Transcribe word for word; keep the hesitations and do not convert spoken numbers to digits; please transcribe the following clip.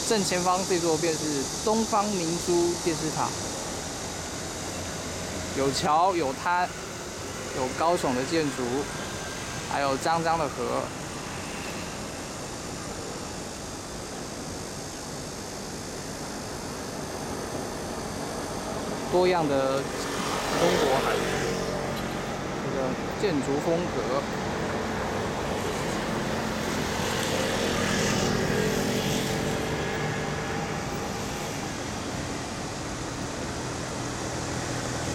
正前方这座便是东方明珠电视塔，有桥，有滩，有高耸的建筑，还有脏脏的河。多样的中国海这个建筑风格。